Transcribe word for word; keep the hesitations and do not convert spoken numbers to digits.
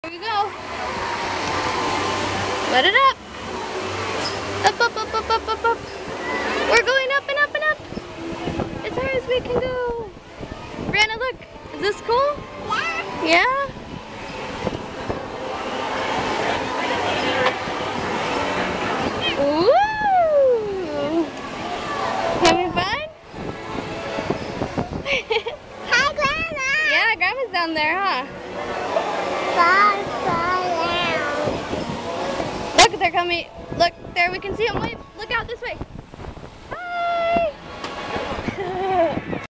Here we go. Let it up. Up, up, up, up, up, up, up. We're going up and up and up. As high as we can go. Brianna, look. Is this cool? Yeah. Yeah? Woo! Having fun? Hi, Grandma. Yeah, Grandma's down there, huh? Far, far down. Look, they're coming. Look, there we can see them. Wait, look out this way.